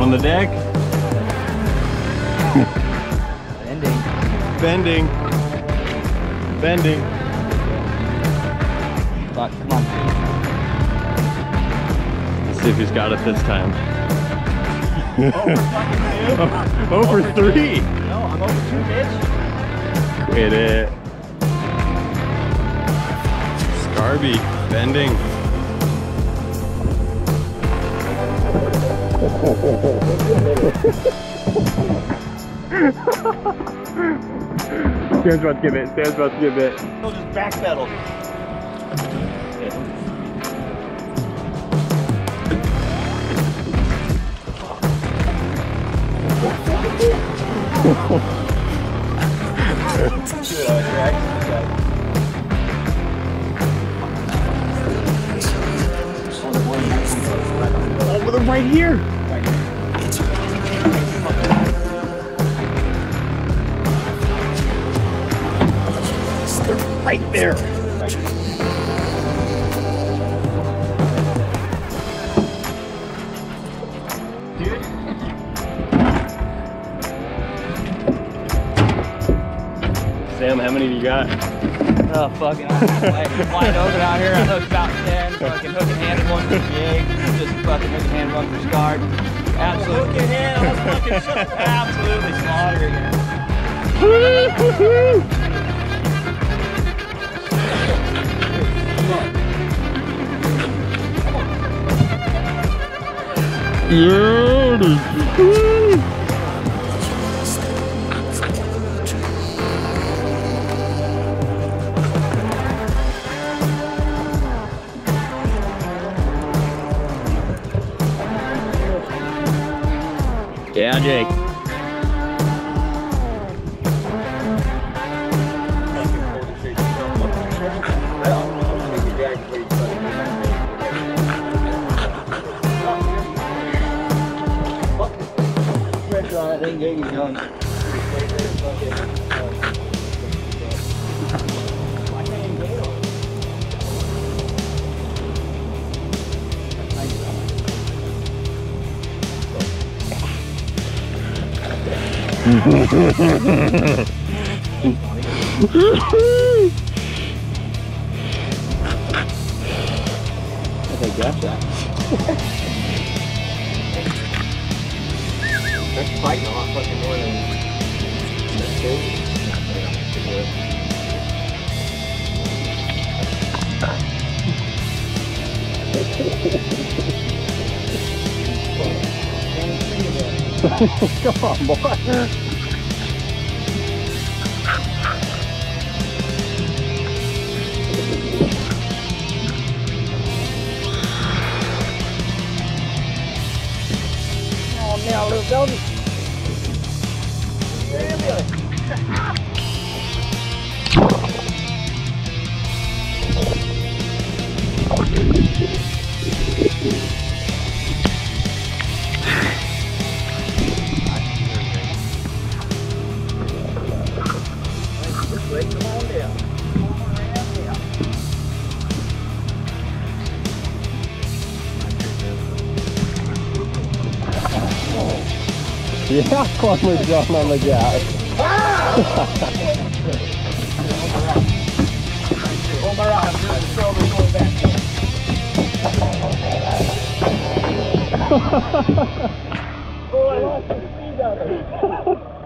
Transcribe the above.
on the deck. Bending. Bending. Fuck, come on. Let's see if he's got it this time. Oh, over 3. No, I'm over 2, bitch. Quit it. Scarby, bending. Sam's about to give it. Sam's about to give it. He'll just backpedal. Over the right here. They're right there. Sam, how many do you got? Oh, fucking wide open out here. I hooked about 10. Fucking hook and handed one for jig. Just fucking hook and handed one for scarred. Absolutely. Hook and hand. I was fucking absolutely slaughtering Yeah, Jake. I got that. That's fighting a lot fucking more than that's crazy. Come on, boy. Now, little doggy. Come on down. Yeah, Farmer John on the gas. Oh my God, I'm doing the shoulder going back. Oh, I lost the speed out of it.